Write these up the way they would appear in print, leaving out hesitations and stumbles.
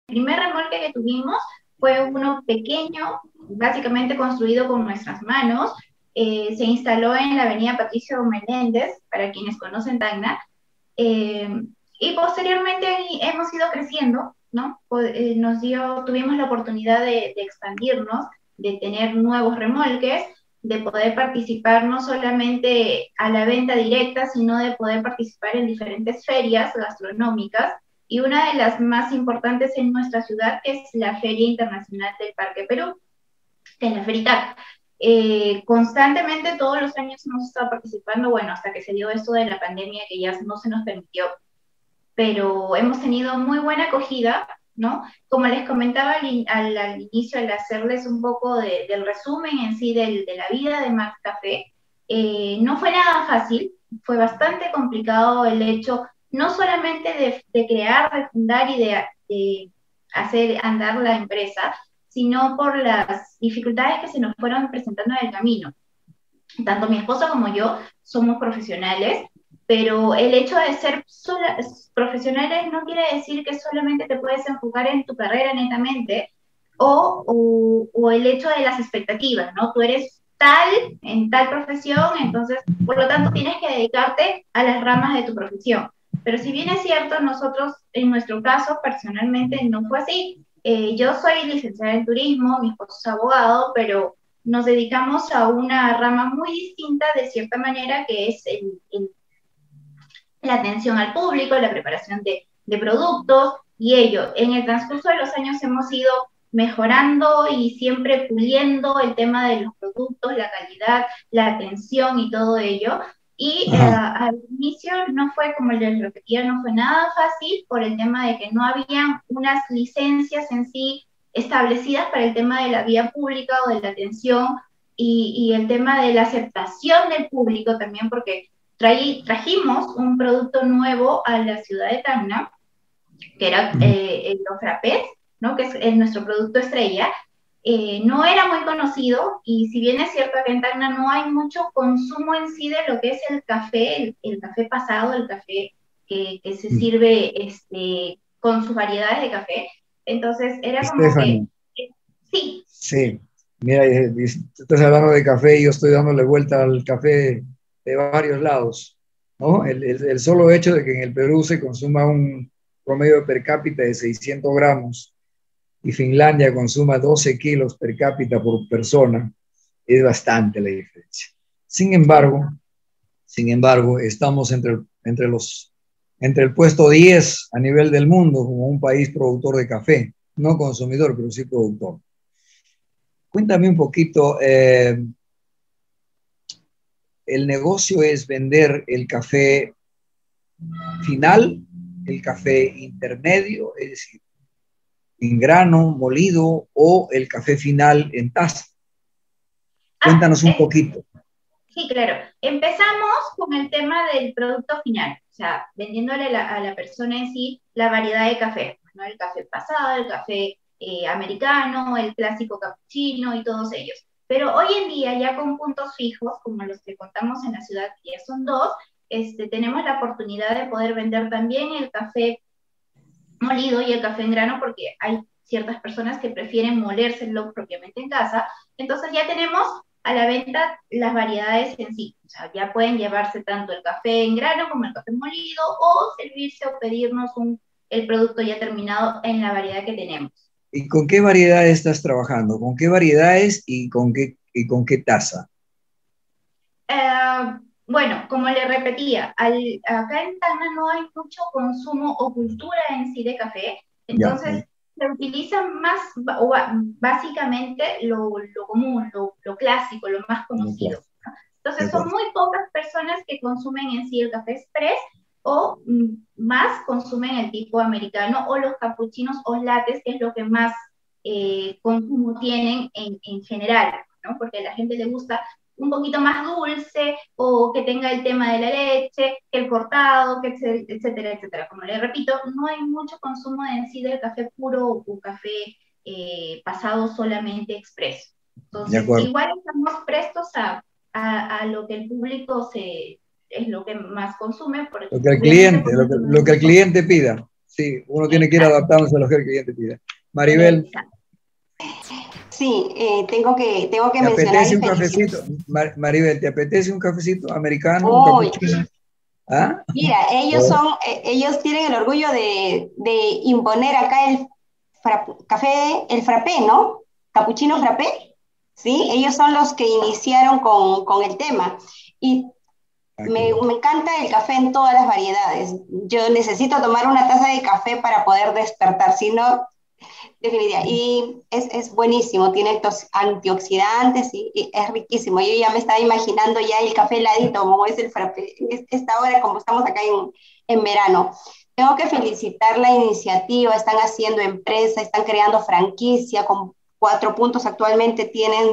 primer remolque que tuvimos fue uno pequeño, básicamente construido con nuestras manos. Se instaló en la avenida Patricio Menéndez, para quienes conocen Tacna, eh, y posteriormente hemos ido creciendo, ¿no? Tuvimos la oportunidad de expandirnos, de tener nuevos remolques, de poder participar no solamente a la venta directa, sino de poder participar en diferentes ferias gastronómicas, y una de las más importantes en nuestra ciudad, que es la Feria Internacional del Parque Perú, que es la FERITAC. Constantemente todos los años hemos estado participando, bueno, hasta que se dio esto de la pandemia que ya no se nos permitió, pero hemos tenido muy buena acogida, ¿no? Como les comentaba al inicio, al hacerles un poco del resumen en sí de la vida de Max Café, no fue nada fácil, fue bastante complicado el hecho, no solamente de crear, de fundar y de hacer andar la empresa, sino por las dificultades que se nos fueron presentando en el camino. Tanto mi esposo como yo somos profesionales, pero el hecho de ser profesionales no quiere decir que solamente te puedes enfocar en tu carrera netamente, o el hecho de las expectativas, ¿no? Tú eres tal en tal profesión, entonces, por lo tanto, tienes que dedicarte a las ramas de tu profesión. Pero si bien es cierto, nosotros, en nuestro caso, personalmente no fue así. Yo soy licenciada en turismo, mi esposo es abogado, pero nos dedicamos a una rama muy distinta de cierta manera, que es la atención al público, la preparación de productos, y ello. En el transcurso de los años hemos ido mejorando y siempre puliendo el tema de los productos, la calidad, la atención y todo ello. Y al inicio no fue, como les repetía, no fue nada fácil por el tema de que no había unas licencias en sí establecidas para el tema de la vía pública o de la atención, y el tema de la aceptación del público también, porque trajimos un producto nuevo a la ciudad de Tacna, que era los frappés, ¿no? Que es nuestro producto estrella. No era muy conocido, y si bien es cierto que en Tacna no hay mucho consumo en sí de lo que es el café, el café pasado, el café que se sirve con sus variedades de café, entonces era como que, Stephanie, sí. sí, mira, tú estás hablando de café y yo estoy dándole vuelta al café de varios lados, ¿no? El solo hecho de que en el Perú se consuma un promedio per cápita de 600 gramos y Finlandia consuma 12 kilos per cápita por persona, es bastante la diferencia. Sin embargo, sin embargo, estamos entre el puesto 10 a nivel del mundo como un país productor de café, no consumidor, pero sí productor. Cuéntame un poquito, el negocio es vender el café final, el café intermedio, es decir, en grano, molido, o el café final en taza. Ah, Cuéntanos un poquito. sí, claro. Empezamos con el tema del producto final, o sea, vendiéndole a la persona en sí la variedad de café, ¿no? El café pasado, el café americano, el clásico cappuccino y todos ellos. Pero hoy en día, ya con puntos fijos, como los que contamos en la ciudad, que ya son dos, tenemos la oportunidad de poder vender también el café molido y el café en grano, porque hay ciertas personas que prefieren molérselo propiamente en casa. Entonces ya tenemos a la venta las variedades en sí. O sea, ya pueden llevarse tanto el café en grano como el café molido, o servirse o pedirnos el producto ya terminado en la variedad que tenemos. ¿Y con qué variedades estás trabajando? ¿Con qué variedades y con qué tasa? Bueno, como le repetía, acá en Tacna no hay mucho consumo o cultura en sí de café, Ya, entonces se utiliza más, básicamente lo común, lo clásico, lo más de conocido. Entonces son acuerdo. muy pocas personas que consumen en sí el café express, o más consumen el tipo americano o los capuchinos o lattes, que es lo que más consumo tienen en general, ¿no? Porque a la gente le gusta un poquito más dulce, o que tenga el tema de la leche, el cortado, etcétera, etcétera. Como le repito, no hay mucho consumo en sí del café puro o café pasado solamente expreso. De Entonces, acuerdo. igual estamos prestos a lo que el público es lo que más consume, Lo que el obviamente cliente, por lo que el nuestro. cliente pida. Sí, uno tiene que ir adaptándose a lo que el cliente pide. Maribel, Sí, tengo que ¿te mencionar apetece y un felicitar. cafecito? Maribel, ¿te apetece un cafecito americano, un Uy, cappuccino? ¿Ah? mira, Oh, ellos tienen el orgullo de imponer acá café, el frappé, ¿no? Capuchino frappé, ¿sí? Ellos son los que iniciaron con el tema. Y qué bueno. me encanta el café en todas las variedades. Yo necesito tomar una taza de café para poder despertar, si no, definitivamente. Y es buenísimo, tiene antioxidantes y es riquísimo. Yo ya me estaba imaginando ya el café heladito, como es el frappé, esta hora como estamos acá en verano. Tengo que felicitar la iniciativa, están haciendo empresa, están creando franquicia, con 4 puntos actualmente tienen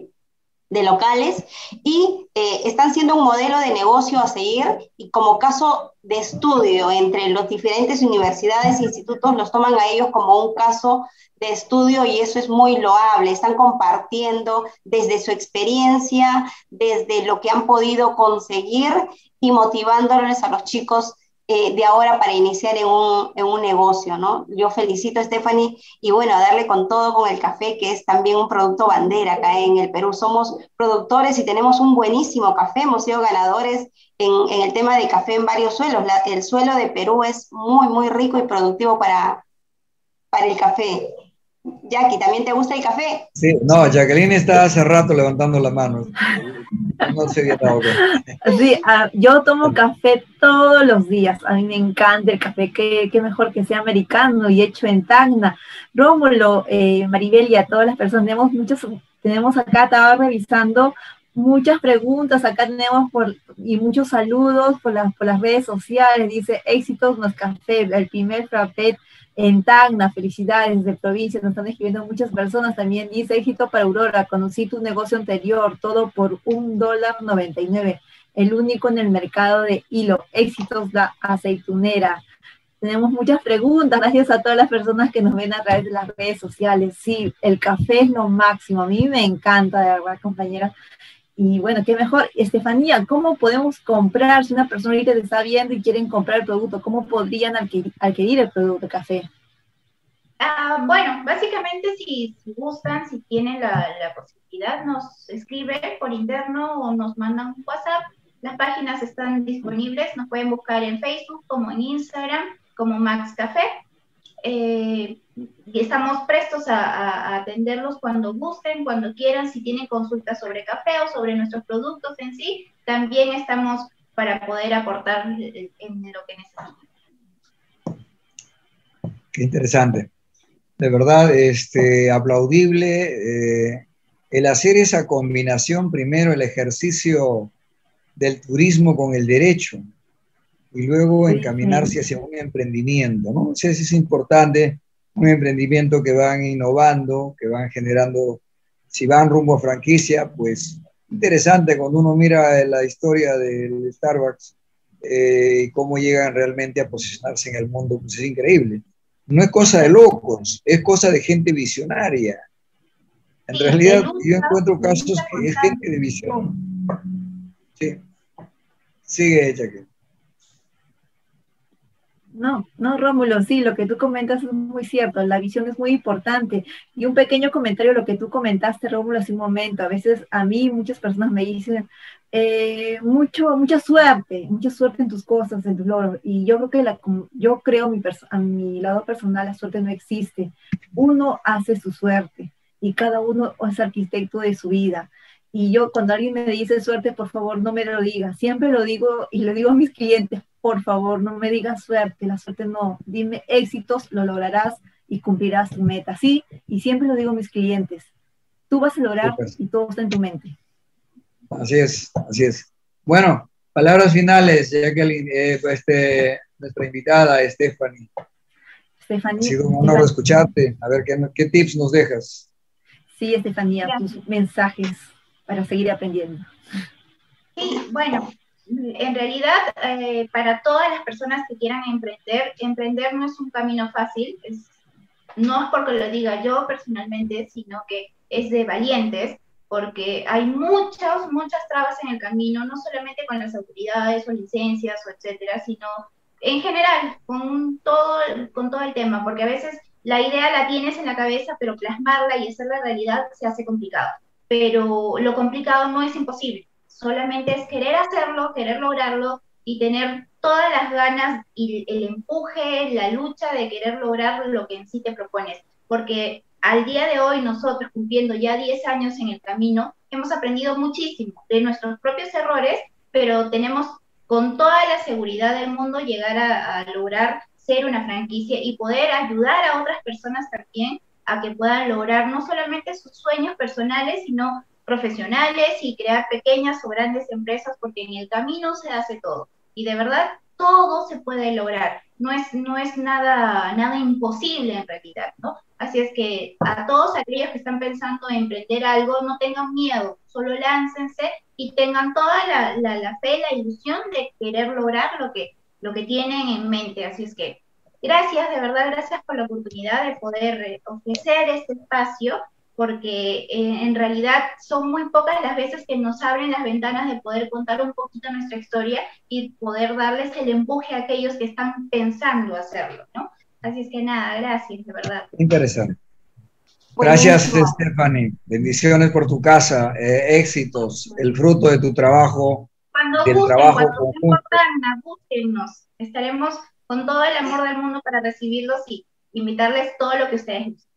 de locales y están siendo un modelo de negocio a seguir y como caso de estudio entre las diferentes universidades e institutos los toman a ellos como un caso de estudio y eso es muy loable. Están compartiendo desde su experiencia, desde lo que han podido conseguir y motivándoles a los chicos de ahora para iniciar en un negocio, ¿no? Yo felicito a Stephanie y bueno, a darle con todo con el café, que es también un producto bandera acá en el Perú. Somos productores y tenemos un buenísimo café, hemos sido ganadores en el tema de café en varios suelos. El suelo de Perú es muy, muy rico y productivo para el café. Jackie, ¿también te gusta el café? Sí, no, Jacqueline está hace rato levantando la mano. No se había dado cuenta. Sí, yo tomo café todos los días. A mí me encanta el café. Qué mejor que sea americano y hecho en Tacna. Rómulo, Maribel y a todas las personas, tenemos acá, estaba revisando muchas preguntas. Acá tenemos y muchos saludos por las redes sociales. Dice: éxitos no es café, el primer frappé en Tacna, felicidades de provincia, nos están escribiendo muchas personas. También dice: éxito para Aurora, conocí tu negocio anterior, todo por $1.99, el único en el mercado de hilo, éxitos la aceitunera. Tenemos muchas preguntas, gracias a todas las personas que nos ven a través de las redes sociales. Sí, el café es lo máximo, a mí me encanta, de verdad, compañeras. Y bueno, qué mejor. Estefanía, ¿cómo podemos comprar, si una persona ahorita te está viendo y quieren comprar el producto, cómo podrían adquirir el producto café? Bueno, básicamente si gustan, si tienen la posibilidad, nos escriben por interno o nos mandan un WhatsApp. Las páginas están disponibles, nos pueden buscar en Facebook como en Instagram como Max Café. Y estamos prestos a atenderlos cuando gusten, cuando quieran. Si tienen consultas sobre café o sobre nuestros productos en sí, también estamos para poder aportar en lo que necesiten. Qué interesante. De verdad, aplaudible el hacer esa combinación, primero el ejercicio del turismo con el derecho y luego Sí, encaminarse hacia un emprendimiento, ¿no? O sea, eso es importante, un emprendimiento que van innovando, que van generando, si van rumbo a franquicia, pues interesante cuando uno mira la historia del Starbucks y cómo llegan realmente a posicionarse en el mundo, pues es increíble. No es cosa de locos, es cosa de gente visionaria. En Sí, de realidad, yo lucha, encuentro de casos lucha que es gente constante. de visión. Sí, sigue, Jackie. No, Rómulo, sí, lo que tú comentas es muy cierto, la visión es muy importante. Y un pequeño comentario, lo que tú comentaste, Rómulo, hace un momento, a veces a mí muchas personas me dicen, mucha suerte en tus cosas, en tus logros. Y yo creo yo creo a mi lado personal, la suerte no existe. Uno hace su suerte y cada uno es arquitecto de su vida. Y yo cuando alguien me dice suerte, por favor, no me lo diga. Siempre lo digo y lo digo a mis clientes: por favor, no me digas suerte, la suerte no. Dime éxitos, lo lograrás y cumplirás tu meta. Sí, y siempre lo digo a mis clientes: tú vas a lograr y todo está en tu mente. Así es, así es. Bueno, palabras finales, Jacqueline, nuestra invitada, Stephanie. Ha sido un honor escucharte. A ver, ¿qué tips nos dejas? Sí, Estefanía, Gracias. tus mensajes para seguir aprendiendo. Sí, bueno, en realidad para todas las personas que quieran emprender no es un camino fácil, no es porque lo diga yo personalmente, sino que es de valientes, porque hay muchas trabas en el camino, no solamente con las autoridades o licencias o etcétera, sino en general, con todo el tema, porque a veces la idea la tienes en la cabeza, pero plasmarla y hacerla realidad se hace complicado. Pero lo complicado no es imposible, solamente es querer hacerlo, querer lograrlo y tener todas las ganas y el empuje, la lucha de querer lograr lo que en sí te propones. Porque al día de hoy nosotros, cumpliendo ya 10 años en el camino, hemos aprendido muchísimo de nuestros propios errores, pero tenemos con toda la seguridad del mundo llegar a lograr ser una franquicia y poder ayudar a otras personas también a que puedan lograr no solamente sus sueños personales, sino profesionales y crear pequeñas o grandes empresas, porque en el camino se hace todo. Y de verdad, todo se puede lograr. No es nada imposible en realidad, ¿no? Así es que a todos aquellos que están pensando en emprender algo, no tengan miedo, solo láncense y tengan toda la fe, la ilusión de querer lograr lo que tienen en mente. Así es que gracias, de verdad, gracias por la oportunidad de poder ofrecer este espacio, porque en realidad son muy pocas las veces que nos abren las ventanas de poder contar un poquito nuestra historia y poder darles el empuje a aquellos que están pensando hacerlo, ¿no? Así es que nada, gracias, de verdad. Interesante. Gracias, Buenísimo. Stephanie. Bendiciones por tu casa, éxitos, el fruto de tu trabajo, del trabajo Cuando se conjunto. importan, búsquennos. Estaremos con todo el amor del mundo para recibirlos y invitarles todo lo que ustedes gusten.